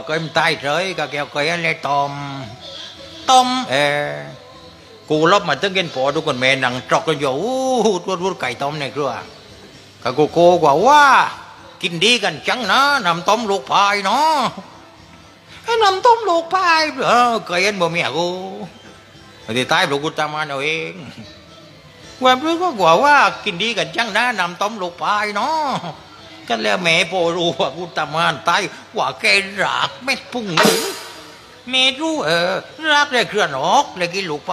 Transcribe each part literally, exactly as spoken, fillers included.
เคยมันตายเฉยก็แกเคยอะไรตอมต้มเออกูลบมาตั้งเกินพอทุกคนแม่นังจอกกันอยู่วูดวูดวูดไก่ต้มในครัวก็กูโกกว่าว่ากินดีกันจังนะน้ำต้มลูกพายเนาะไอ้น้ำต้มลูกพายเออเคยเห็นบ่เมียกูที่ตายลูกกูตามมาเอาเองว่าเพื่อนก็กว่าว่ากินดีกันจังนะน้ำต้มลูกพายเนาะกันแล้วแม่พอรู้ว่ากูตามมาตายว่าแกรากเม็ดพุ่งหนึ่งเมรู้เออรักเลยเคลื่อนออกเลยกินลูกไป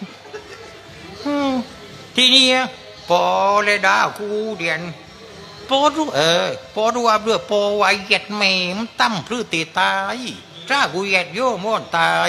ทีนี้พอเลยด่ากูเดียนพอรู้เออพอรู้ว่าเรื่องพอไว้เหยียดแม่มันตั้มพลื้ตีตายถ้ากูเหยียดโย่ม่อนตาย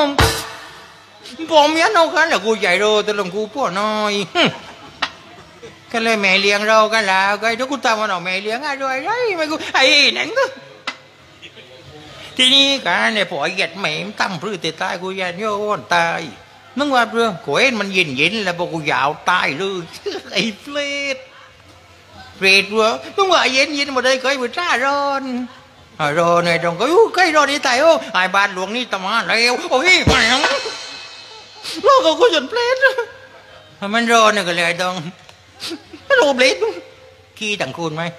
ผมยันเอากันแหละกูใหญ่โตแต่ลงกูพ่อน้อยก็เลยแม่เลี้ยงเรากันแล้วก็ทุกคนตามมาหน่อแม่เลี้ยงอะไรไรไม่กูไอ้หนังก็ทีนี้การเนี่ยพอเหยียดแม่ตั้มพลื้ตีตายกูเหยียดโย่ม่อนตายนึกว่าเรื่องกูเอ็นมันเย็นเย็นแล้วพอกูยาวตายเลยไอ้เฟรดเฟรดวะนึกว่าเย็นเย็นมาได้เคยไปจ้าร้อนร้อนเนี่ยตรงก็อู้ใกล้ร้อนนี่ตายโอ้ไอ้บ้านหลวงนี่ตมาแล้วโอ้ยแม่งโลกก็จนเฟรดมันร้อนเนี่ยก็เลยตรงโลเฟรดขี้ต่างคุณไหม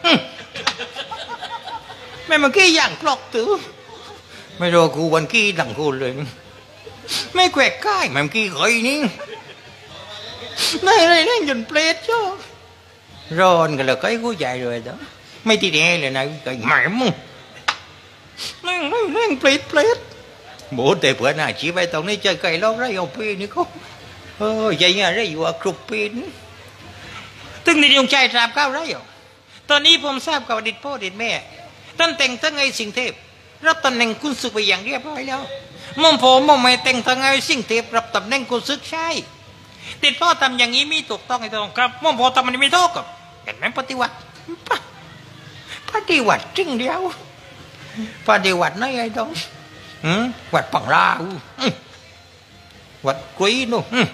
แม่มันขี้อย่างกรอกตื้อไม่รอกูวันขี้ต่างคุณเลยไม่แกวกใกล้แม่กี้เคยนี่ไม่อะไรเล่นจนเปรตจ้ะร้อนกันเลยก็ไอ้กูใหญ่เลยđóไม่ตีแน่เลยนะไอ้แม่มึงนั่งนั่งนั่งเปรตเปรตโบ้แต่เพื่อนน่ะชี้ไปตรงนี้เจอไก่ล้อไรเอาปีนี่เขาเออใจเงี้ยไรอยู่อ่ะกรุบปีนตึงในดวงใจทราบก้าวไรอ่ะตอนนี้ผมทราบกับอดีตพ่ออดีตแม่ท่านแต่งตั้งไอ้สิงเทพรับตำแหน่งคุณศึกไปอย่างเรียบร้อยแล้วมองผมมองไม่แต่งทั้งไงสิ่งเทพรับตำแหน่งกุศลใช่ติดพ่อทำอย่างนี้มีถูกต้องไอ้ตรงครับมองพอทำมันไม่ถูกกับเห็นไหมปฏิวัติปฏิวัติจริงเดียวปฏิวัติน้อยไอ้ตรงวัดปังลาววัดกุยนู่น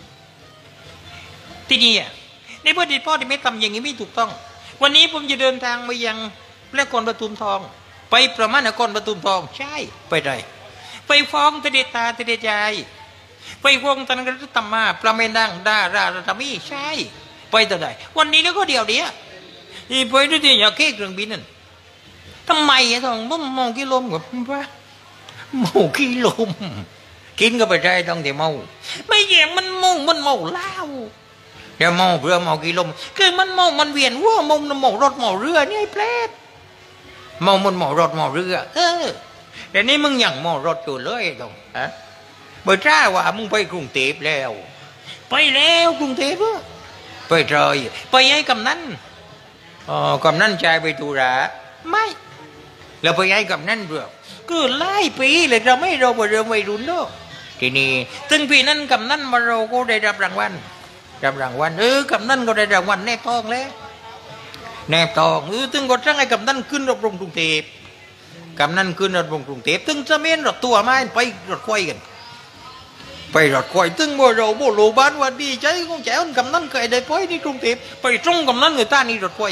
ที่นี่ในพอติดพ่อที่ไม่ทำอย่างนี้ไม่ถูกต้องวันนี้ผมจะเดินทางไปยังนครปฐมทองไปประมาณนครปฐมทองใช่ไปไหนไปฟ้องตเดตาตเดจายไปฟ้องตันกระตุตมาประเมนังดาราตามีใช่ไปแต่ไหนวันนี้แล้วก็เดียวเดียวอีไปด้วยที่อยากเค้กเครื่องบินนั่นทำไมอะทองมันมองกิโลมกับว่าเมากิโลมกินก็ไปได้ต้องแต่เมาไม่แย่มันเมามันเมาเหล้าเดี๋ยวเมาเพื่อเมากิโลมคือมันเมามันเวียนหัวเมาเมารถเมาเรือนี่ไอ้เพลดเมามันเมารถเมาเรือเออเดี๋ยวนี้มึงยังมอรถอยู่เลยตรงฮะเบอร์จ้าว่ามึงไปกรุงเทพแล้วไปแล้วกรุงเทพไปเลยไปให้กำนันอ๋อกำนันใจไปตุระไม่แล้วไปให้กำนันเรื่องก็ไล่ปีเลยเราไม่เราไปเรื่องไม่รุนเนาะทีนี้ถึงปีนั้นกำนันมาเราก็ได้รับรางวัลรับรางวัลเออกำนันก็ได้รางวัลแนบทองแล้วแนบทองเออถึงก็จ้างให้กำนันขึ้นรถลงกรุงเทพกำนันขึ้นรถบนกรุงเทพตึงจะเมียนรถตัวมาไปรถควายกันไปรถควายตึงบ่เราบ่โลบ้านว่าดีใจของแจ๋วกำนันเคยได้ไปที่กรุงเทพไปตรงกำนันngười taนี่รถควาย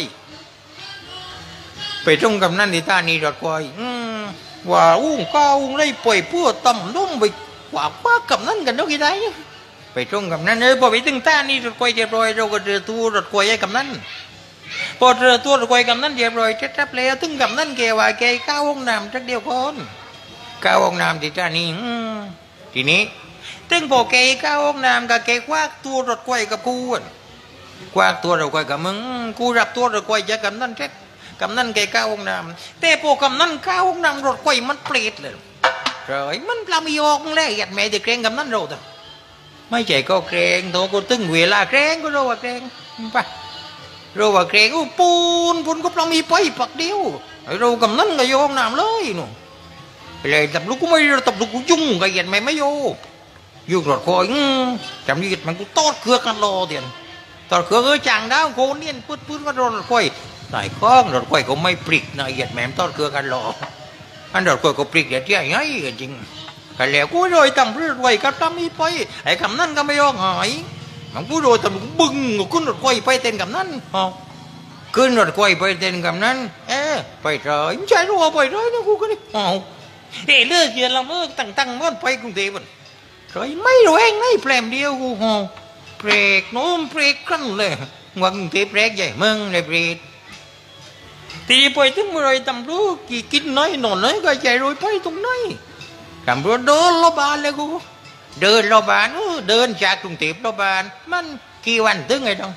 ไปตรงกำนันngười taนี่รถควายว่าอุ้งก้าวอุ้งไล่ปล่อยพวกต่ำนุ่มไปกว่าป้ากำนันกันแล้วกี่ได้ไปตรงกำนันเออพอไปตึงตานี่รถควายเรียบร้อยเราก็เดือดตัวรถควายให้กำนันพอเจอตัวรถไฟกำนันเรียบร้อยเจ็ดรับแล้วถึงกำนันแกว่าแกก้าวห้องน้ำจักเดียวคนก้าวห้องน้ำที่จ้านี่ทีนี้ถึงพอแกก้าวห้องน้ำกับแกควักตัวรถไฟกับกูควักตัวรถไฟกับมึงกูรับตัวรถไฟจากกำนันเจ็ดกำนันแกก้าวห้องน้ำแต่พอกำนันก้าวห้องน้ำรถไฟมันเปรตเลยเลยมันปลาไม่ออกมึงแล้วหยัดแม่จะเกรงกำนันเราแต่ไม่ใช่ก็เกรงโตกูตึงเวลาเกรงก็รู้ว่าเกรงไปเราว่าเกรงอู้ปูนปูนก็ต้องมีไปปักเดียวเรากำนั้นก็โยงน้ำเลยนู่นเลยตับลูกกูไม่ตับลูกกูยุ่งกับเหยียดไม่ไม่โยยุ่งรถคอยจำเหยียดมันกูตอดเครือกันรอเดียนตอดเครือก็จังดาวโคนเนี่ยปื้ดปื้ดก็รถคอยใส่ข้องรถคอยก็ไม่ปลิกนะเหยียดแม่ตอดเครือกันรออันรถคอยก็ปลิกเหยียดที่ไงกันจริงกันแล้วกูโดยตั้งเรื่องไว้ก็ทำมีไปไอ้คำนั้นก็ไม่ยอมหายมันกูโดนตำรวจบึ้งขึ้นรถไฟไปเต้นกับนั้นขึ้นรถไฟไปเต้นกับนั้นเอ๊ะไปเถอะไม่ใช่รู้ว่าไปเลยนะกูก็นี่เอาเฮ้เลิกเกียร์ละเมิกตั้งตั้งม้อนไปกรุงเทพมันเคยไม่รู้เองไม่แปลมเดียวกูฮอเบรกโน้มเบรกครั้งเลยวังเทพเบรกใหญ่เมืองเลยเบรกตีไปถึงเมื่อไรตำรวจกี่กินน้อยนอนน้อยก็ใจรวยไปตรงไหนตำรวจเดินรอบานเลยกูเดินรอบานเดินจากกรุงเทพรอบานมันกี่วันถึงไงต้อง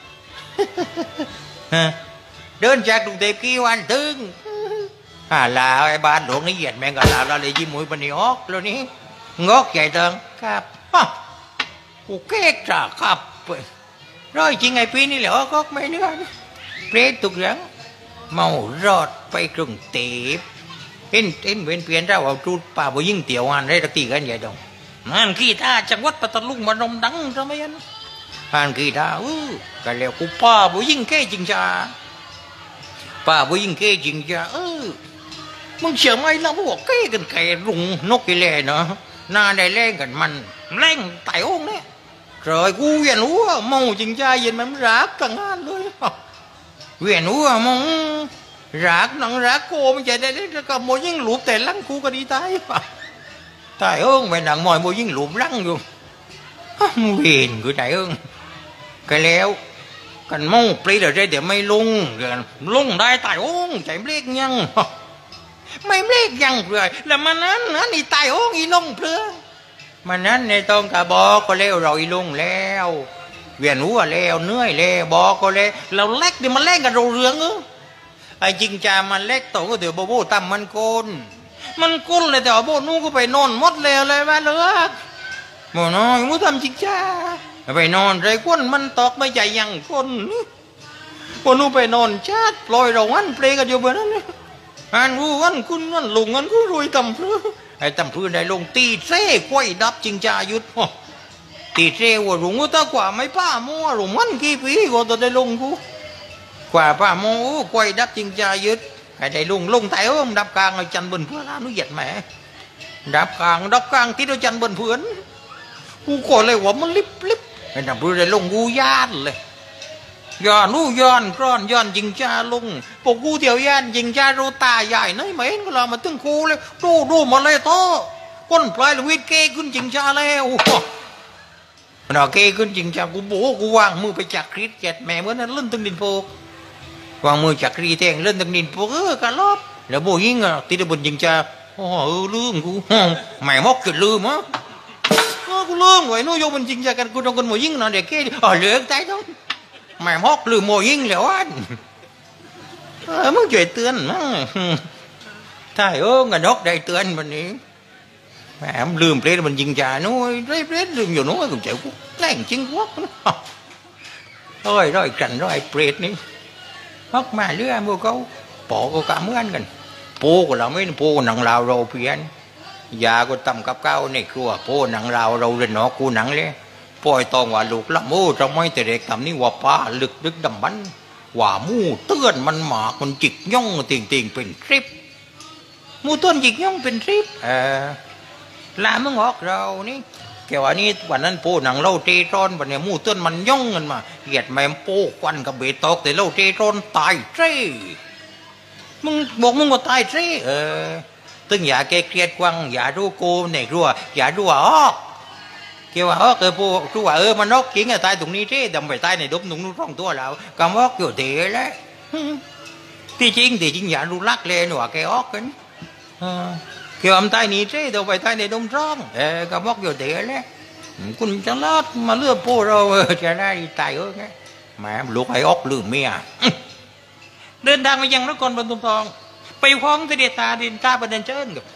เดินจากกรุงเทพกี่วันถึงอ่าลาไอ้บ้านหลวงนี่เหยียดแมงกะลาเราเลยยิ้มมวยปนิออกแล้วนี่งอกใหญ่เติงครับกูเก๊กจ่าครับร้อยจริงไอ้ปีนี่เหรอก็ไม่เนื้อเปรตตุกยังเมารอดไปกรุงเทพเห็นเห็นเวียนเปลี่ยนเราเอาจูดป่าบ่ยิ่งเตี๋ยวอันได้ตะตีกันใหญ่ดงนั่นขี้ท่าจังหวัดปัตตานีมันรมดังทำไมอันอันขี้ท่าอู้กันแล้วกูป่าบ่ยิ่งแก่จริงจ้าป่าบ่ยิ่งแก่จริงจ้าเออมึงเชื่อไหมล่ะพวกแก่กันไก่รุงนกกิเลสเนาะน่าได้แรงกันมันแรงไต่องเนี่ยrồiกูเวียนหัวมองจริงจ้าเย็นมันรักกันงานเลยเวียนหัวมองรักนังรักโกมันจะได้ได้กับโมยิ่งหลุบแต่ลังกูก็ดีตายป่ะตายเอิงไปหนังมอยโมยิ่งหลุบลังอยู่เวียนกูตายเอิงก็แล้วกันมองปลีเดี๋ยวเดี๋ยวไม่ลงเดี๋ยวลงได้ตายองใจเบรกยังไม่เบรกยังเปลือยแล้วมันนั้นนั้นอีตายองอีลงเปลือยมันนั้นในตองกะบอกก็แล้วเราอีลงแล้วเวียนหัวแล้วเหนื่อยแล้วบอกก็แล้วเราเล็กเดี๋ยวมันเล่นกับเราเรื่องเออไอ้จริงจามันเล็กโตก็เดี๋ยวโบโบตั้มมันโกนมันโกนเลยแต่โบนู้ก็ไปนอนมดแล้วเลยว่าเลือกโมน้อยมูทำจริงจ้าไปนอนไรก้นมันตอกไม่ใจยังก้นโบนู้ไปนอนชาติปล่อยเราวันเปรกันอยู่แบบนั้นอันรู้วันคุณวันลุงวันกูรวยต่ำเพื่อไอ้ต่ำเพื่อได้ลงตีเซ่ควยดับจริงจ้ายุดตีเซ่ว่าลุงก็ตากว่าไม่ป้ามัวลุงมันกี่ปีก็จะได้ลงกูกว่าป้าโมควยดับจริงจ้ายุดไอ้ได้ลงลงแต่เออดับกลางไอ้จันบนเพื่อนนุเหยียดแหมดับกลางดับกลางที่เราจันบนเพื่อนกูก่อนเลยว่ามันลิบลิบไอ้ต่ำเพื่อได้ลงกูยานเลยย้อนนู่ย้อนกรอนย้อนจิงจ้าลุงปกกูเที่ยวย่านจิงจ้าโรตาใหญ่น้อยเหม็นก็เรามาตึงกูเลยดูดูมาเลยโตก้นปลายลวิดเก้ขึ้นจิงจ้าแล้วมันเอาเก้ขึ้นจิงจ้ากูโบกูวางมือไปจักคริสเจ็ดแม่เมื่อนั้นเล่นตึงดินโปกวางมือจักครีแทงเล่นตึงดินโปเออกะลอบแล้วโบยิงอ่ะตีได้บนจิงจ้าโอ้เออลืมกูแม่มอกเกิดลืมอ่ะกูลืมไว้นู่นโยบนจิงจ้ากันกูต้องกันโบยิงนอนเด็กเก้อ๋อเหลือใจต้องแม่ฮอกหรือโมยิ่งแล้วอันเออมึงช่วยเตือนมั้งใช่เออเงินฮอกได้เตือนวันนี้แม่ลืมเปรตมันยิงจ่านู้นเปรตลืมอยู่นู้นกูเจ้ากูแรงจริงวะร้อยร้อยกันร้อยเปรตนี่ฮอกมาเรื่อยพวกเขาปอก็กำเหมือนกันปูก็เราไม่ปูหนังเราเราเพี้ยนยาก็ตำกับเก้าในครัวปูหนังเราเราเรียนหนอกูหนังเลยปล่อยตองว่าลูกละมูจะไม่แต่เด็กทำนี่ว่าป้าลึกดึกดำบันว่ามูเตือนมันหมากมันจิกย่องติ่งติ่งเป็นทริปมูต้นจิกย่องเป็นทริปเออลามึงออกเรานี่แกว่านี่วันนั้นโป้หนังเล่าเตร้อนวันนี้มูต้นมันย่องเงินมาเหยียดแม่โป้ควันกับเบตอกแต่เล่าเตร้อนตายเจ้มึงบอกมึงว่าตายเจ้เออตึงอย่าแกเครียดกวังอย่าดูโกในรัวอย่าดูอ๋อเกี่ยวว่าเออเกิดผู้รู้ว่าเออมันนกจริงอะตายตรงนี้ที่ดำไปตายในดมตรงนู้นร่องตัวเรากำว่าเกี่ยวเตะแล้วที่จริงที่จริงอย่ารู้ลักเลยหนูว่าแกออกกันเกี่ยวกับตายนี้ที่เดี๋ยวไปตายในดมร่องเออกำว่าเกี่ยวเตะแล้วคุณจะลาดมาเลือกผู้เราจะได้ตายเออไงแม่ลูกไอ้ออกลืมเมียเดินทางมายังนครปฐมทองไปฟ้องเสด็จตาดินตาประเด็นเจิ้นกับ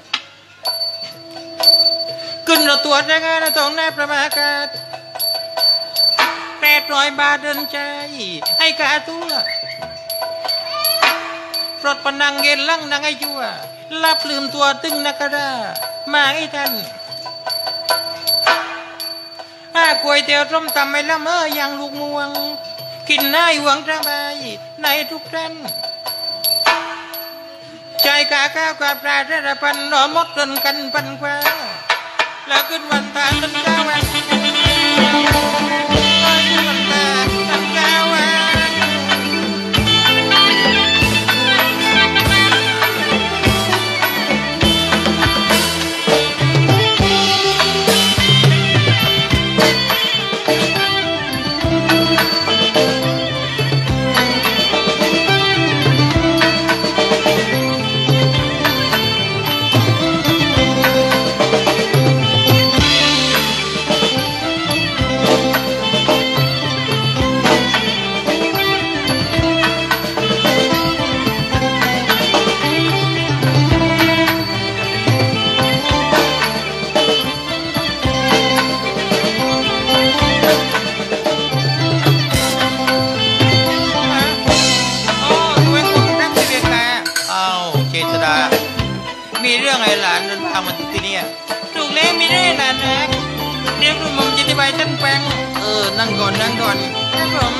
ขึ้นรถตัวแรงงานตรงหน้าประมาคาดแปดร้อยบาทเดินใจไอ้กาตัวรถปนังเย็นลั่งนางไอ้จัวรับลืมตัวตึงนักรามาไอ้ท่านอ้ากวยเตียวต้มตำไม่ละเมออย่างลูกม่วงกินได้หวังสบายในทุกท่านใจกาข้าวกับปลาเระพันหน่อมดจนกันปันกว่าแล้วขึ้นวันทางต้นกาวันขึ้นวันทางต้นกาวันแป้งเออนั่งก่อนนั่งก่อนครับผม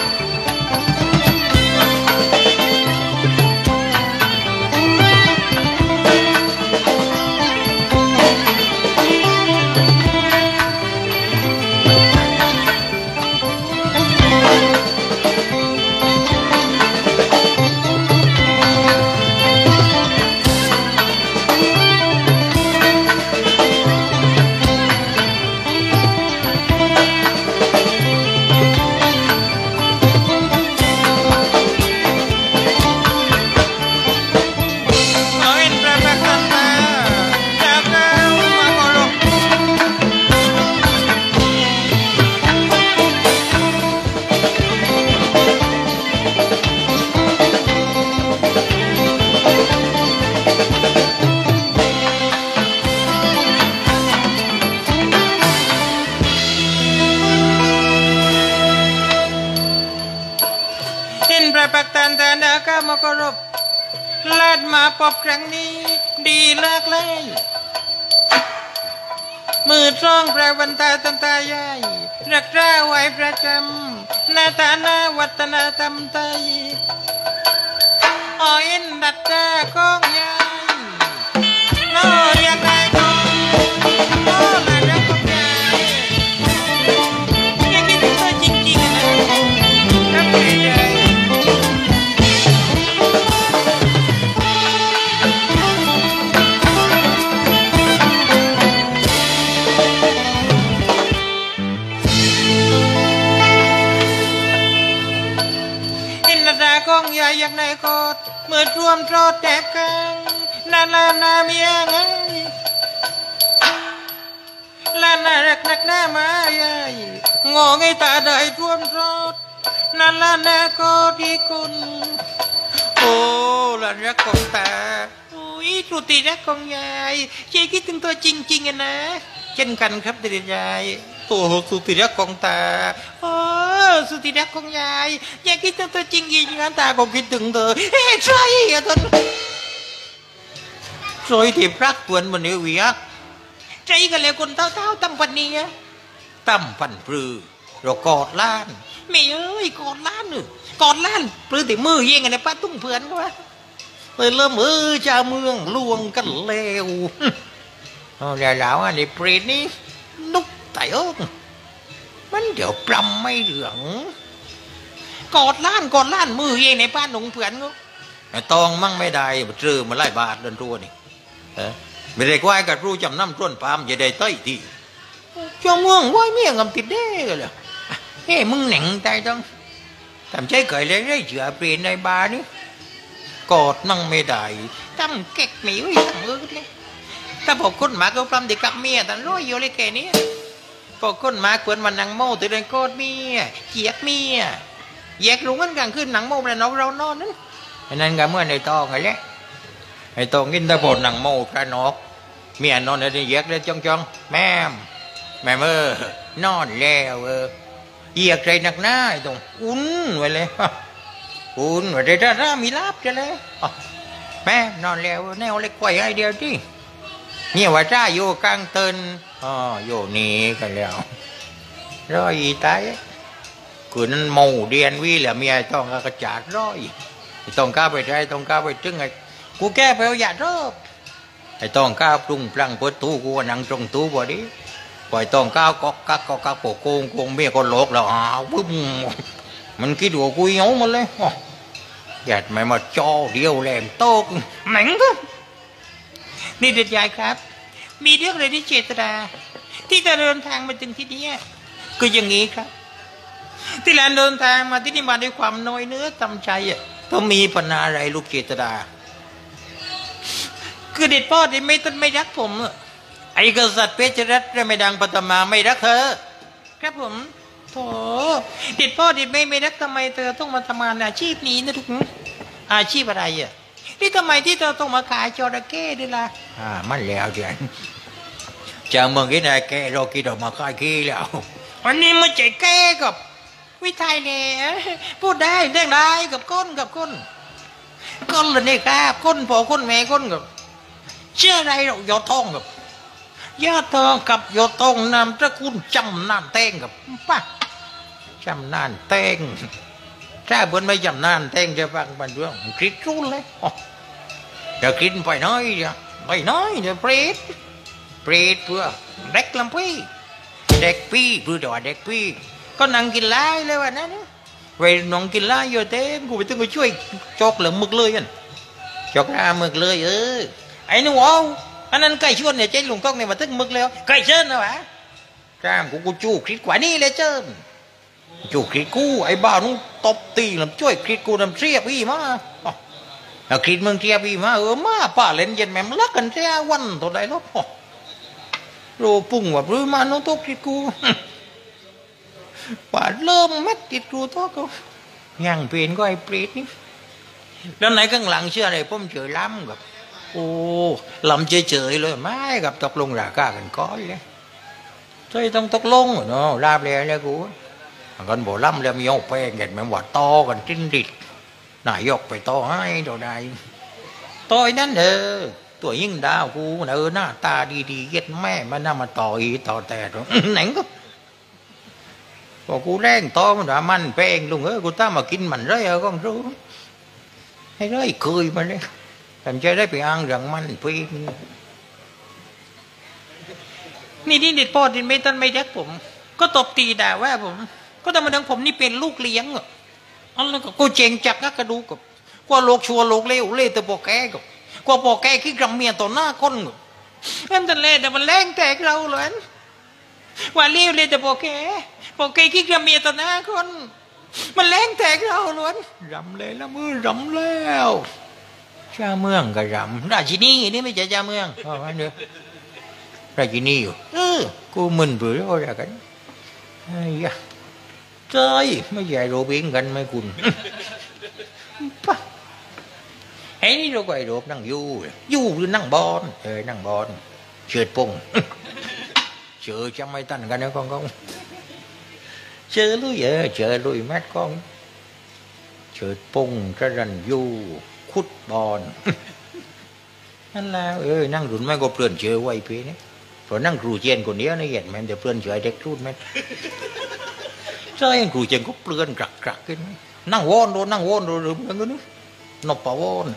พระปักตันตานาคามกรบลาดมาพบครั้งนี้ดีเลิกเลยมือช่องพระวันตาตันตายายรักษาไว้ประจำนาตานาวัฒนธรรมไทยอ้อยดัดตาของยายโน่เรียกได้ก็โน่ละรักของยายยังคิดถึงเธอจริงๆนะรักเลยยายกองยายอยากในกอดเมื่อรวมโทษแทบกันนาลานาเมียไงลานารักนักหน้ามายายงอไงตาได้รวมโทษนาลานากอดดีคุณโอ้ลารักของตาอุ้ยสุติรักของยายเจ๊คิดถึงตัวจริงๆนะเช่นกันครับเด็กยายตัวสุติรักของตาโอ้สุติรักของยายยายคิดถึงตัวจริงจริงงั้นตาก็คิดถึงเธอเฮ้ใช่อะท่านซอยที่พรักตวนมันเอวียใจกันเลยคนเต้าเต้าตั้มพันนี้ตั้มพันปลือเรากอดล้านไม่เอ้ยกอดล้านเนอะกอดล้านปลือแต่มือเย่งกันในป้าตุ้งเพื่อนก็ว่าเลยเริ่มเออชาเมืองลวงกันเลวเอาอย่าเหล่าอันนี้เปรตนี่นุกไต่เอิ้งมันเดี๋ยวปลำไม่เหลืองกอดล้านกอดล้านมือเองในบ้านหนุ่งเผื่อนก็ไอ้ตองมั่งไม่ได้เจอมาไล่บาทเดินรัวนี่เออไม่ได้ควายกับรู้จำน้ำต้นปามอย่าได้เต้ยทีเจ้าเมืองว่ายเมียงกับติดเด้กันเลยเฮ้มึงหนังใจจังทำใจเกยเลยได้เจือเปลี่ยนในบาร์นี่กอดมั่งไม่ได้ทำเก๊กหมีไว้ทั้งเออเลยถ้าบอกคนหมาก็ปลำเด็กกับเมียแต่ร้อยอยู่เลยแค่นี้พอคนหมาควรมันนังโม่ตัวเดินกอดเมียเจียกเมียแยกลุงกันกลางคืนหนังโม่แล้วน้องเรานอนนั้นไอ้นั่นก็เมื่อในตองไงแหละไอ้ตองกินตะโพนหนังโม่พระนกเมียนอนในแยกเลยจ้องจ้องแม่แม่เมื่อนอนแล้วเออเหยียกใจหนักหน้าไอ้ตรงอุ่นไว้เลยอุ่นไว้ได้ถ้ามีลาบจะเลยแม่นอนแล้วแนวเล็กกว่าไอเดียวที่เนี่ยว่าจ้าโยกลางเตินอ๋อโยนี่กันแล้วร้อยตายคือนั้นเมาเรียนวิแหละเมียต้องกระจาดร้อยต้องก้าวไปใจต้องก้าวไปจึงไงกูแก้ไปเอาหยาดรอบไอ้ต้องก้าวปรุงพลังเปิดตู้กูนั่งตรงตู้บ่ดิปล่อยต้องก้าวก็กักก็กักโปโกงโกงเมียก็โลกแล้วอ้าวบึ้มมันคิดว่ากูเหงามันเลยหยาดไม่มาจ่อเดียวแหลมโต๊กหนังก็นี่เด็ดใหญ่ครับมีเรื่องอะไรที่เจตนาที่จะเดินทางมาถึงที่นี้ก็อย่างนี้ครับที่แลนเดินทางมาที่นี่มาด้วยความน้อยเนื้อต่ำใจอ่ะต้องมีปัญหาอะไรลูกเจตนาคือเด็ดพ่อที่ไม่ต้นไม่รักผมไอ้กษัตริย์เพชรรัตน์ไม่ดังปัตมาไม่รักเธอครับผมโถเด็ดพ่อเด็ดไม่ไม่รักทำไมเธอต้องมาทำงานอาชีพนี้นะทุกคนอาชีพอะไรอ่ะนี่ทำไมที่เธอต้องมาขายจระเข้ด้วยล่ะอ่ามันแล้วเดี๋ยวจะเมืองกินอะไรแกเรากินออกมาขายขี้แล้ววันนี้มันใจแก่กับวิทัยเนี่ยพูดได้เรื่องได้กับก้นกับก้นก้นเลยนี่ครับก้นพอก้นแม่ก้นกับเชื่ออะไรเรายอดท้องกับยาทองกับโยตองนามตระกูลจำนานเต้งกับป้าจำนานเต้งถ้าเบิ้ลไม่จำนานเต้งจะฟังบันเรื่องคริสรุ่นเลยเดี๋ยวกินไปน้อยเดี๋ยวไปน้อยเดี๋ยวเปรตเปรตเพื่อเด็กลำพี่เด็กพี่เพื่อเดี๋ยวเด็กพี่ก็นั่งกินไล่เลยวันนั้นไปน้องกินไล่เยอะเต็มกูไปต้องไปช่วยจอกเหลืองมึกเลยกันจอกหน้ามึกเลยเออไอ้หนูเอาอันนั้นไก่ชวนเนี่ยเจ๊ลุงก้องเนี่ยมาตึ้งมึกแล้วไก่เชิญนะวะจ้ามกูกูจู้คริสกว่านี่เลยเชิญจู้คริสกูไอ้บ้านุ่งตบตีลำช่วยคริสกูลำเสียพี่มาแล้วคริสมึงเสียพี่มาเออมาป่าเล่นเย็นแม่มลักกันเสียวันตัวใดลูกโรปุ่งว่าหรือมาโนตกคริสกูป่าเริ่มเม็ดติดกูท้อกูยังเปลี่ยนก็ไอ้ปรีดนี่แล้วไหนข้างหลังเชื่ออะไรผมเจอล้ำกับโอ้ลำเฉยๆเลยไม่กับตกลงราคากันก้อยเลยใช่ต้องตกลงเนาะราบเลยเลยกูกันบ่ล้ำแล้วมีเอาแป้งเห็นไหมว่าต่อกันจิ้นดิดนายกไปต่อให้ตัวใดต่อยนั่นเด้อตัวยิ่งดาวกูเออหน้าตาดีๆเย็ดแม่มันน่ามาต่ออีต่อแต่ตัวไหนก็พอกูแรงต่อมันว่ามันแป้งลุงเออกูตั้งมากินมันเลยเออก็รู้ให้เลยเคยมาเลยฉันจะได้ไปอ้างเรื่องมันเพื่อนนี่ที่เด็ดพ่อดินไม่ต้นไม่เด็กผมก็ตบตีด่าว่าผมก็ทำมาดังผมนี่เป็นลูกเลี้ยงอ่ะอันนั้นก็กูเจงจักนักกระดูกกว่าโลกชัวโลกเลี้ยวเลี้ยแต่ปอแกกับกว่าปอแกขี้กระเมียต่อหน้าคนกับนั่นแต่เล่แต่มันแรงแตกเราเลยว่าเลี้ยวเลี้ยแต่ปอแกปอแกขี้กระเมียต่อหน้าคนมันแรงแตกเราล้วนรำเลยละมือรำแล้วชาเมืองกับรำราชินีนี่ไม่ใช่ชาเมืองอ๋อเนื้อราชินีอยู่เออกูมึนเบื่ออะไรกันไอ้ยะเจ้ยไม่ใช่โรบินกันไม่คุณปะไอ้นี่เราก็ไอ้โรบนั่งยู่ยู่หรือนั่งบอลเออนั่งบอลเชิดปงเชื่อจะไม่ตันกันนะcon conเชื่อลุยเออเชื่อลุยแมทconเชิดปงจะรันยู่คุดบอลนั่นแล้วเออนั่งรุ่นไม่ก็เปลี่ยนเชื่อไว้เพื่อนเนี่ยเพราะนั่งครูเจนคนนี้นี่เห็นไหมเดี๋ยวเปลี่ยนเชื่อเด็กรุ่นไหมใช่ครูเจนก็เปลี่ยนกรักกรักขึ้นนั่งวอนโดนนั่งวอนโดนหรือมึงก็นึกนบปะวอน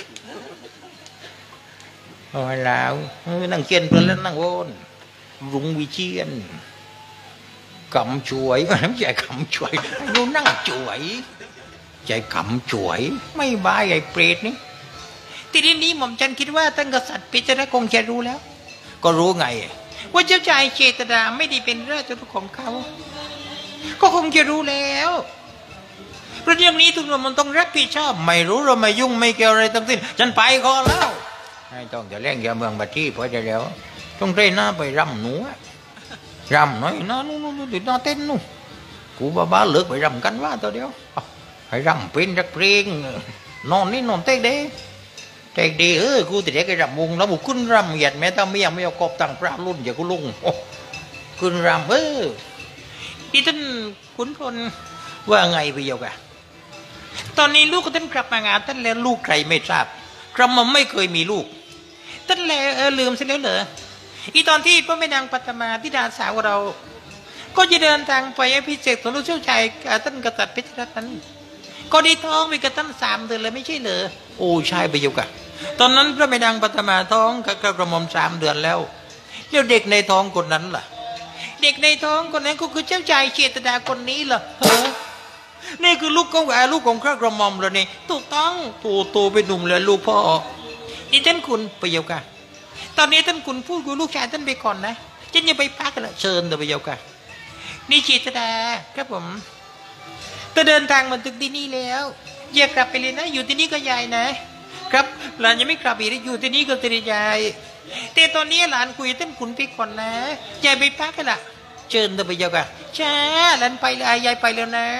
เอาแล้วนั่งเจนเปลี่ยนแล้วนั่งวอนรุงวิเชียนกำช่วยไม่ใช่กำช่วยดูนั่งช่วยใจกำช่วยไม่บายไอ้เปรตนี่ทีนี้หม่อมฉันคิดว่าตั้งกษัตริย์พิจารณาคงจะรู้แล้วก็รู้ไงว่าเจ้าชายเจตดาไม่ได้เป็นราชบุตรของเขาก็คงจะรู้แล้วเพราะเรื่องนี้ทุกคนมันต้องรับผิดชอบไม่รู้เราไม่ยุ่งไม่เกี่ยวอะไรทั้งสิ้นฉันไปก่อนแล้วให้ต้องจะเล่นแกเมืองบัดที่พอจะแล้วต้องเต้นหน้าไปรำหนูรำน้อยน้านู่นนู่นติดหน้าเต้นนู่นกูบ้าบ้าเลิกไปรำกันว่าตัวเดียวให้รำเป็นจักเพลงนอนนี่นอนเต้เด้เต้ดีเออกูติดเด็กไอ้รำวงแล้วบุกขึ้นรำเหยียดแม้แต่ไม่ยังไม่เอากบต่างพระรุ่นอย่ากูลุงขึ้นรำเออที่ท่านขุนพลว่าไงไปเยอะกันตอนนี้ลูกก็ท่านกลับมางานท่านแล้วลูกใครไม่ทราบกระหม่อมไม่เคยมีลูกท่านแล้วเออลืมเสียแล้วเหรออีตอนที่พระแม่นางปัตมาธิดาสาวเราก็จะเดินทางไปอภิเษกสมรสเจ้าชายท่านกษัตริย์เพชรรัตน์นั้นก็ได้ท้องไปกับท่านสามเดือนเลยไม่ใช่เหรอโอ้ใช่ไปเยอะกันตอนนั้นพระแม่นางปัตมาท้องกับกระหม่อมสามเดือนแล้วแล้วเด็กในท้องคนนั้นล่ะเด็กในท้องคนนั้นก็คือเจ้าชายเจตดาคนนี้เหรอเฮ้อนี่คือลูกของอาลูกของข้ากระหม่อมเลยนี่ถูกต้องโตโตเป็นหนุ่มเลยลูกพ่อนี่ท่านคุณไปเยากันตอนนี้ท่านคุณพูดกับลูกชายท่านไปก่อนนะฉันยังไปพักกันละเชิญเดี๋ยวไปเยากันนี่เจตดาครับผมจะเดินทางมาถึงที่นี่แล้วอย่ากลับไปเลยนะอยู่ที่นี่ก็ยายนะครับหลานยังไม่กลับอีกอยู่ที่นี่ก็ตียายแต่ตอนนี้หลานคุยท่านคุณไปก่อนนะยายไปพักกันละเชิญเดี๋ยวไปเยากันช้าหลานไปเลยยายไปแล้วนะ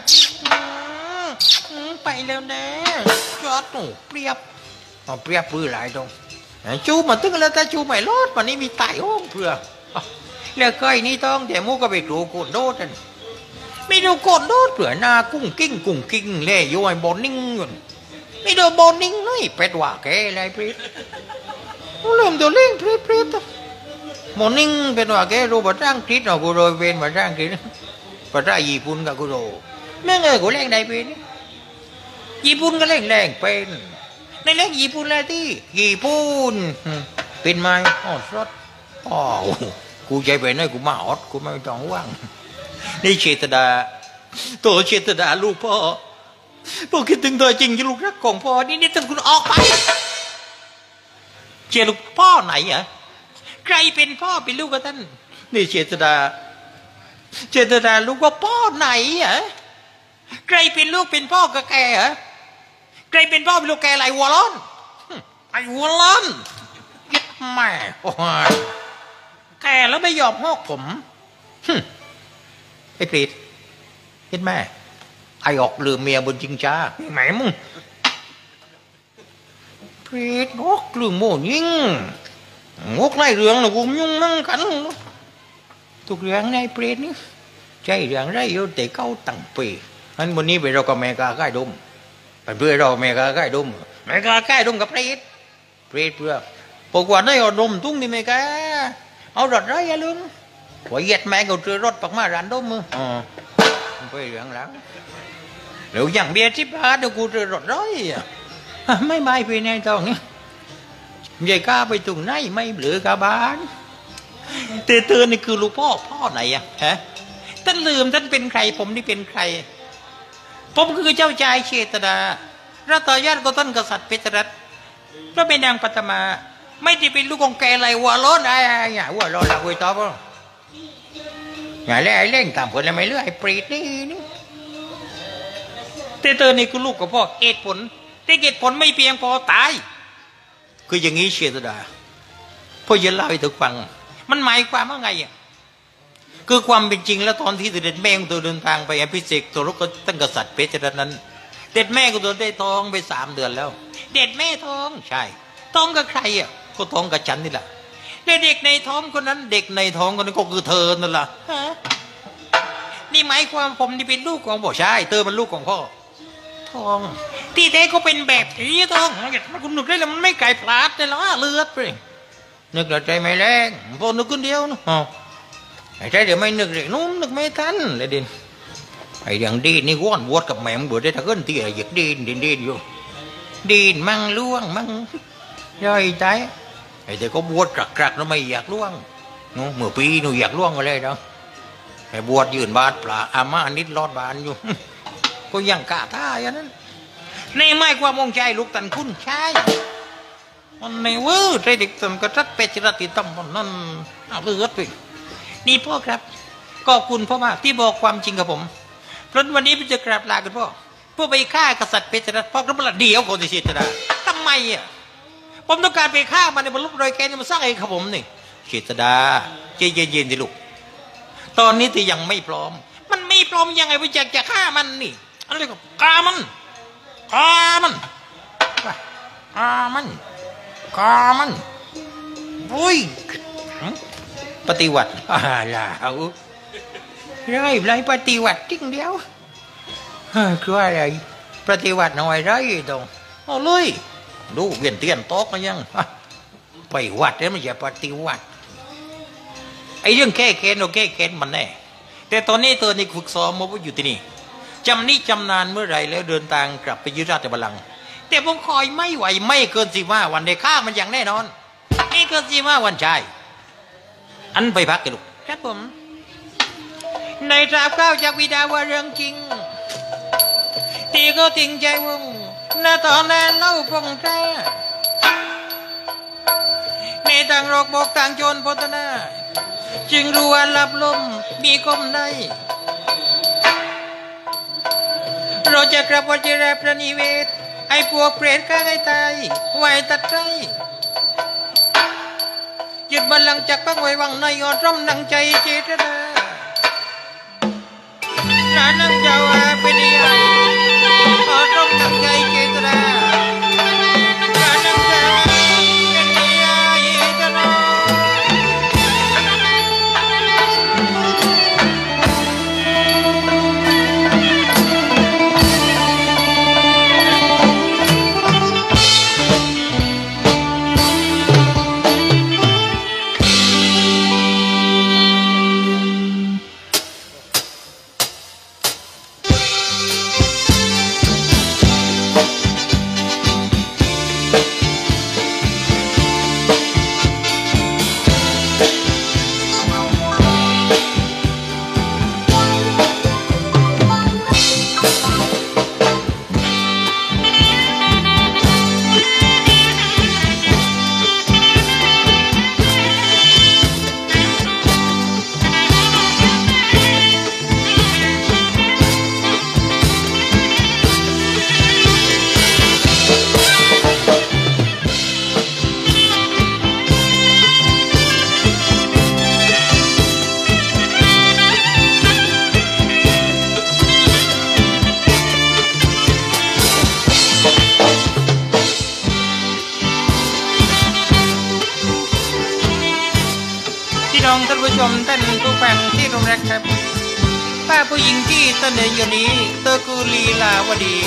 ไปแล้วนะจอดหนูเปรียบเอาเปรียบปื้อหลายตรงจูมาตึ้งแล้วแต่จูไม่รอดวันนี้มีตายโอ้เพื่อแล้วก้อยนี่ต้องแต่มูก็ไปดูโกนโดดไม่ดูโกนโดดเผื่อหน้ากุ้งกิ้งกุ้งกิ้งเล่ยอยบอลนิ่งไม่ดูบอลนิ่งเลยเป็ดว่าแกอะไรเปรียบเริ่มตัวเล่งเปรียบเปรียบโมนิ่งเป็นว่าแกรู้ภาษาอังกฤษเนาะกูโรยเป็นภาษาอังกฤษภาษาญี่ปุ่นกับกูโรแม่งเออกูแรงได้เป็นญี่ปุ่นก็แรงแรงเป็นในแรงญี่ปุ่นเลยที่ญี่ปุ่นเป็นไหมอ๋อรถอ๋อกูใจไปไหนกูมาอดกูไม่ต้องว่างนี่เชตดาตัวเชตดาลูกพ่อพ่อคิดถึงตัวจริงที่ลูกรักของพ่อนี่นี่ท่านคุณออกไปเชียร์ลูกพ่อไหนอ่ะใครเป็นพ่อเป็นลูกกับท่านนี่เชตดาเชตดาลูกว่าพ่อไหนอ่ะใครเป็นลูกเป็นพ่อกับแกอ่ะใครเป็นพ่อเป็นลูกแกอะไรวัวล้อนไอ้วัวล้อนยึดแม่แกแล้วไม่ยอมหอกผมไอ้ปรีดยึดแม่ไอ้ออกลืมเมียบนจิงจ้าแหมมึงปรีดออกลืมโม่ยิงงกไล่เรื่องนะกูยุ่งนั่งกันทุกเรื่องในปรีดนี่ใช่เรื่องไรอยู่แต่เขาตั้งปีนั้นวันนี้ไปเรากับแม่กาใกล้ดมไปเพื่อเราแม่กาใกล้ดมแม่กาใกล้ดมกับปรีดปรีดเพื่อปกว่าได้เอาดมตุ้งนี่แม่กาเอารถไรอย่าลืมว่าเหยียดแม่ก็เจอรถปักมาร้านดมมืออ๋อไปเรื่องแล้วเดี๋ยวอย่างเบียร์ที่บ้านเดี๋ยวกูเจอรถร้อยไม่ไม่ไปในตรงนี้ยายกาไปตรงไหนไม่เหลือกาบ้านเตือนเตือนนี่คือลูกพ่อพ่อไหนอะฮะท่านลืมท่านเป็นใครผมนี่เป็นใครผมคือเจ้าชายเชตดารัตยาติก็ท่านกษัตริย์เพชรรัตน์พระเป็นนางปัตมาไม่ได้เป็นลูกของแกอะไรวัวร้อนอะไรอย่าวัวร้อนละกุยตอบอย่าเล่ไอ้เล่งตามคนแล้วไม่เลือกไอ้ปรีดนี่นี่เตือนนี่คือลูกของพ่อเหตุผลแต่เหตุผลไม่เพียงพอตายคืออย่างนี้เชตดาพ่อจะเล่าให้เธอฟังมันหมายความว่าไงอ่ะคือความเป็นจริงแล้วตอนที่เด็ดแม่ของตัวเดินทางไปอภิเษกตัวรกก็ตั้งกษัตริย์เพชรรัตน์นั้นเด็ดแม่ก็ตัวได้ท้องไปสามเดือนแล้วเด็ดแม่ท้องใช่ท้องกับใครอ่ะก็ท้องกับฉันนี่แหละและเด็กในท้องคนนั้นเด็กในท้องคนนั้นก็คือเธอนั่นแหละนี่หมายความผมนี่เป็นลูกของพ่อใช่เธอมันลูกของพ่อท้องที่แท้ก็เป็นแบบนี้ท้องมันคุณนึกได้แล้วมันไม่ไก่พลาดเลยหรอเลือดไปนึกใจไม่แรงพอนึกคนเดียวนะไอ้ใจเดี๋ยวไม่นึกเลยนู้นนึกไม่ทันเลยดินไอ้อย่างดีนี่ว่อนวดกับแม่มันบวชได้ถ้าเกินที่ไอ้หยิกดินดินดินอยู่ดินมั่งล่วงมั่งย่อยใจไอ้เด็กก็บวชกรักๆแล้วไม่อยากล่วงนู้เมื่อปีหนูอยากล่วงอะไรเนาะไอ้บวชยืนบาดปลาอาม่านิดรอดบานอยู่ก็ยังกะท่าอย่างนั้นในไม่ความมองใจลูกตันคุณใช่มันในเวอร์ใจเด็กสมกระทัดเป็ดจิรติตั้มนั่นเอาเลือดไปนี่พ่อครับขอบคุณพ่อมากที่บอกความจริงกับผมเพราะวันนี้ผมจะกราบลากันพ่อเพื่อไปฆ่ากษัตริย์เพชรรัตน์พ่อก็มาเดียวคนที่เสียชนะทำไมอ่ะผมต้องการไปฆ่ามันในบรรลุโดยแกนี่มาสร้างเองครับผมนี่เชตดาใจเย็นๆสิลูกตอนนี้ที่ยังไม่พร้อมมันไม่พร้อมยังไงว่าอยากจะฆ่ามันนี่อะไรก็ฆ่ามันฆ่ามันฆ่ามันฆ่ามันโอ้ยปฏิวัติอะไรไรไรปฏิวัติจริงเดียวคืออะไรปฏิวัติหน่อยไรตรงเอาเลยดูเวียนเตียนโต๊ะมายังไปวัดแล้วไม่ใช่ปฏิวัติไอ้เรื่องแก้เกณฑ์เราแก้เกณฑ์มันแน่แต่ตอนนี้เธอในฝึกซ้อมมาว่าอยู่ที่นี่จำนี้จำนานเมื่อไรแล้วเดินทางกลับไปยึดราชบัลลังก์แต่ผมคอยไม่ไหวไม่เกินสิบห้าวันในข้ามันอย่างแน่นอนไม่เกินสิบห้าวันใช่อันไปพักกันลูกครับผมในทราบข้าวจากวิดาว่าเรื่องจริงตีก็ติงใจวงณตอนนั้นเล่าพงแท้ในต่างโรคบอกต่างโจรพัฒนาจึงรู้ว่าหลับลมมีกลมได้เราจะกลับวัชิระพระนิเวศไอ้พวกเปรตข้าให้ตายไว้ตัดใจยึดบัลลังก์จากปังไว้วังในอดร่มนังใจเจตนาหนานังเจ้าอาเป็นยังอดร่มนังใจเจตนาหนานังเจ้าเป็นยังเจตนาผู้ชมท่านผู้ฟังที่ร่วมรักครับป้าผู้หญิงที่เสนออยู่นี้เธอคือลีลาวดี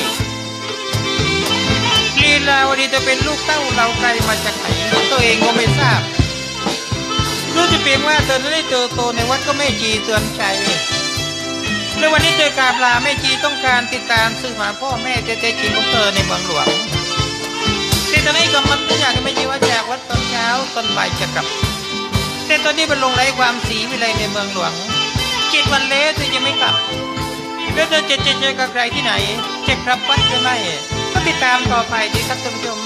ลีลาวดีจะเป็นลูกเต้าเราไกลมาจากไหนตัวเองก็ไม่ทราบรู้จะเพียงว่าเธอได้เจอโตในวัดก็แม่จีเตือนใจในวันนี้เจอกราบลาแม่จีต้องการติดตามสื่อหาพ่อแม่เจ๊ๆจริงของเธอในเมืองหลวงแต่ตอนนี้ก็มันอยากให้แม่จีว่าจากวัดตอนเช้าตอนบ่ายจะกลับแต่ตอนนี้มันลงไร้ความสีวิไลในเมืองหลวงเจ็ดวันแล้วเธอยังไม่กลับแล้วเธอจะเจอกับใครที่ไหนจะกลับวัดหรือไม่ก็ติดตามต่อไปดีครับท่านผู้ชม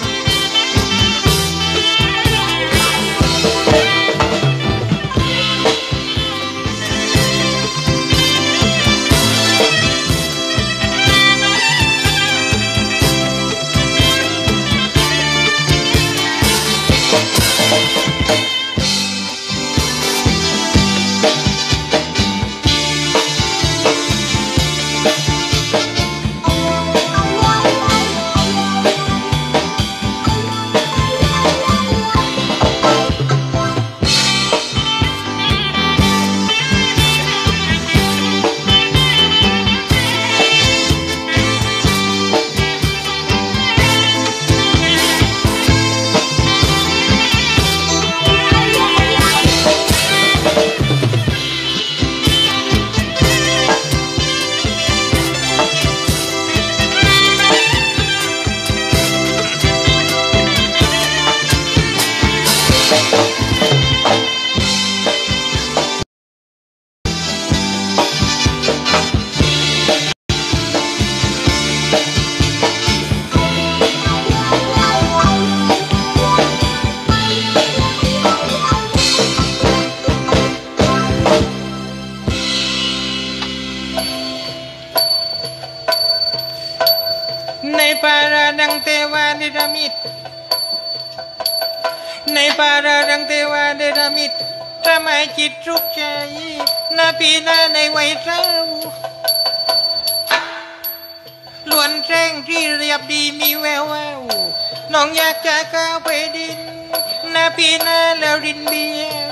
ในปาราดังเทวาเดรามิตในปาราดังเทวาเดรามิตทำให้จิตทุกข์ใจนาปีนาในวัยเจ้าล้วนแจ้งที่เรียบดีมีแวววาวน้องอยากจะก้าวไปดินนาปีนาแล้วดินเบี้ยว